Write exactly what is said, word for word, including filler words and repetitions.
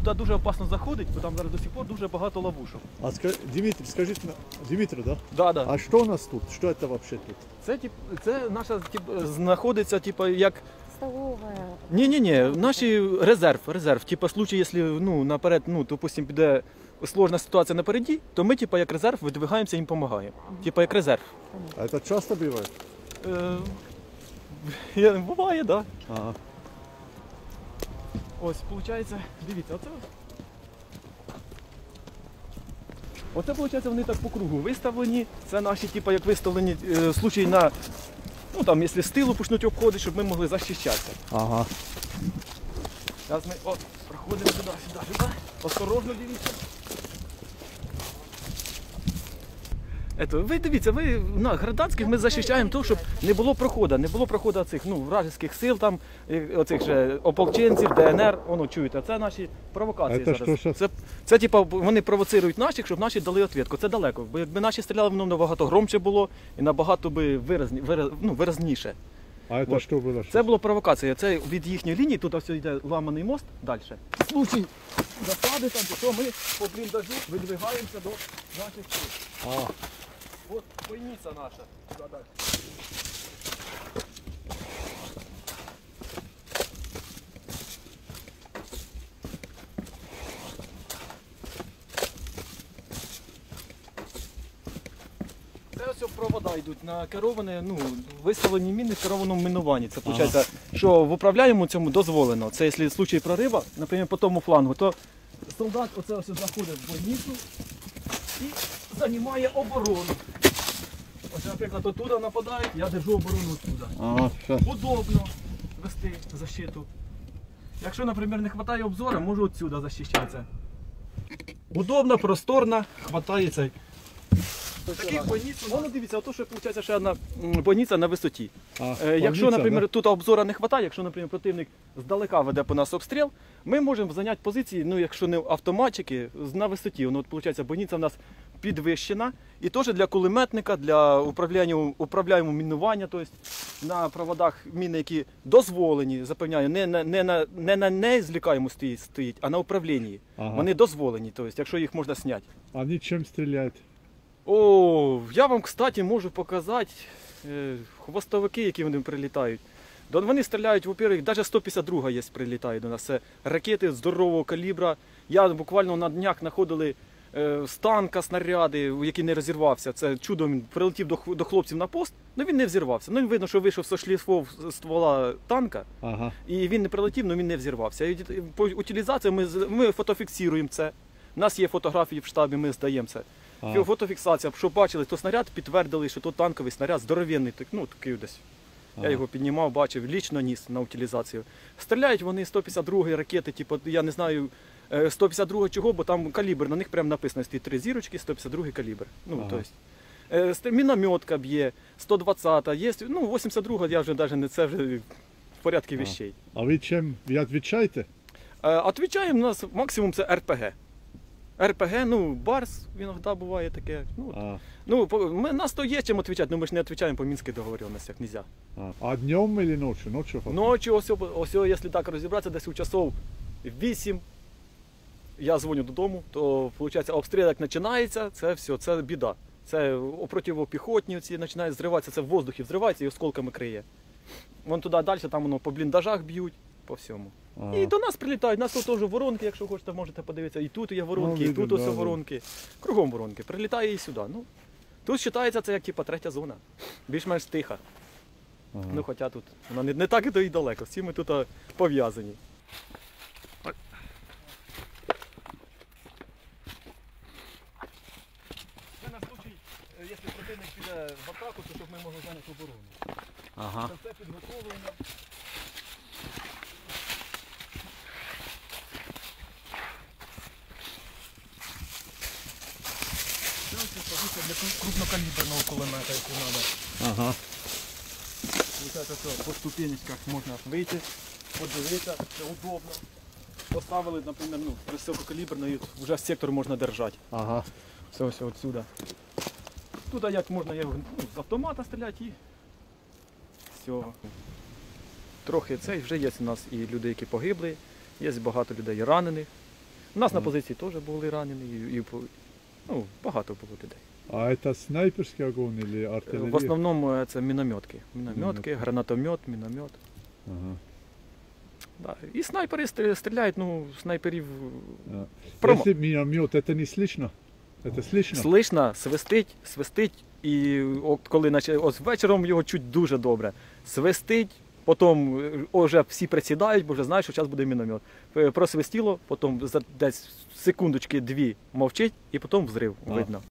туди дуже опасно заходити, бо там зараз до сих пор дуже багато ловушок. А ска- Дмитрий, скажите, Дмитрий, да? Да, да. А что у нас тут? Что это вообще тут? Це, тип, це наша тип, знаходиться, типу, як... Столовая. Ні-ні-ні, наші резерв, резерв. Типа, в случае, якщо, ну, наперед, ну, допустим, піде сложна ситуація напереді, то ми, типа, як резерв, видвигаємося і їм допомагаємо. Типа, як резерв. А это часто бывает? Е, я- буває, так. Да. Ага. Ось, виходить, дивіться, оце. Оце, виходить, вони так по кругу виставлені. Це наші, типу, як виставлені е, случаї на, ну там, якщо з тилу почнуть обходити, щоб ми могли захищатися. Ага. Зараз ми, о, проходимо сюди, сюди, сюди. Осторожно, дивіться. Ето, ви дивіться, ви на гражданських ми захищаємо того, щоб не було проходу, не було проходу цих, ну, вражеських сил, там, е, оцих же ополченців, ДНР, воно чуєте, це наші провокації А це зараз. що, що? Це, це типа, вони провоцирують наших, щоб наші дали відповідь. Це далеко, бо якби наші стріляли, воно набагато громче було і набагато би виразні, вираз, ну, виразніше. А это Вот. что было? Це була провокація, це від їхньої лінії, тут ось йде ламаний мост далі. В случай засади там, то ми по бліндажу видвигаємося до наших сил. А, От бойниця наша. Туди далі. Це ось провода йдуть на керовані, ну, виставлені міни в керованому мінуванні. Це виходить, ага. Що в управляємому цьому дозволено. Це якщо в случаї прориву, наприклад, по тому флангу, то солдат оце ось заходить в бойницю і займає оборону. Ось, наприклад, оттуда нападають, я держу оборону оттуда. ага, щас. Удобно вести защиту. Якщо, наприклад, не вистачає обзору, можу отсюда захищатися. Удобно, просторно, хватає цей. Таких бойниць, воно дивіться, ото що виходить ще одна м, бойниця на висоті. А, Е, Якщо, больница, наприклад, тут обзора не вистачає, якщо, наприклад, противник здалека веде по нас обстріл, ми можемо зайняти позиції, ну, якщо не автоматчики, з- на висоті. Воно, от, виходить, бойниця в нас підвищена. І теж для кулеметника, для управління, управляємо мінування, тобто на проводах міни, які дозволені, запевняю, не на, не на, не на незвлікаємо стоїть, стоїть, а на управлінні. Ага. Вони дозволені, тобто, якщо їх можна зняти. Они чем стреляют? О, я вам, кстати, можу показати е, хвостовики, які вони прилітають. До- Вони стріляють, во-первых, навіть сто п'ятдесят два є, прилітає до нас. Це ракети здорового калібра. Я буквально на днях знаходили е, з танка снаряди, який не розірвався. Це чудом він прилетів до, х- до хлопців на пост, але він не взірвався. Ну, видно, що вийшов з шліфов ствола танка, Ага. і він не прилетів, але він не взірвався. І по утилізації ми, з- ми фотофіксуємо це. У нас є фотографії в штабі, ми здаємо це. А. Фотофіксація, щоб бачили, то снаряд підтвердили, що то танковий снаряд, здоровенний, так, ну такий десь. Я Ага. його піднімав, бачив, лічно ніс на утилізацію. Стріляють вони сто п'ятдесят два ракети, типу, я не знаю, е, сто п'ятдесят два чого, бо там калібр, на них прямо написано, стоїть три зірочки, сто п'ятдесят два калібр. Ну, Ага. то есть. Е, ст- Мінометка б'є, сто двадцята, є, ну, вісімдесят два я вже навіть не це вже в порядку вещей. А вы чем? Вы отвечаете? Е, Отвічаємо, у нас максимум це ер пе ге. ер пе ге, ну, барс іноді буває таке. Ну, А, ну по- ми, нас то є чим відповідати, але ми ж не відповідаємо по мінських договоренностях, нельзя. а. А днем или ночью? Ночью? фото- Ночі, ось, ось, якщо так розібратися, десь у часов вісім, я дзвоню додому, то, виходить, обстріл як починається, це все, це біда. Це противопіхотні ці починають зриватися, це в воздухі взривається і осколками криє. Вон туди далі, там воно по бліндажах б'ють, по всьому. Ага. І до нас прилітають, у нас тут теж воронки, якщо хочете, можете подивитися. І тут є воронки, Ну, і видно, тут ось да, да. воронки. Кругом воронки. Прилітає і сюди. Ну, тут вважається це як типа третя зона. Більш-менш тиха. Ага. Ну, хоча тут вона не, не так і то і далеко. Всі ми тут а, пов'язані. Це на случай, е, якщо противник піде в атаку, то щоб ми могли зайняти оборону. Ага. Це все підготовлено. Це ось позиція для кру- крупнокаліберного кулемета, яку треба. Ага. Получається, що по ступенечках можна вийти, подивитися, це удобно. Поставили, наприклад, ну, висококаліберний, вже сектор можна держати. Ага. Все, все отсюда. Тут як можна його, ну, з автомата стріляти і все. Трохи цей вже є у нас і люди, які погибли, є багато людей ранених. У нас на Ага. позиції теж були ранені, і, і по- ну, багато було людей. А это снайперский огонь или Е, артиллерия? В основному е, це мінометки. Мінометки, Мінометки. гранатомет, міномет. Ага. Да. І снайпери стрі- стріляють, ну, снайперів А. промо. Если миномет, это не слышно? Это слышно? Слышно, свистить, свистить, і от коли наче, ось вечором його чуть дуже добре. Свистить, потім е, вже всі присідають, бо вже знають, що зараз буде міномет. Е, Просвистіло, потім за десь секундочки дві мовчить, і потім взрив А. видно.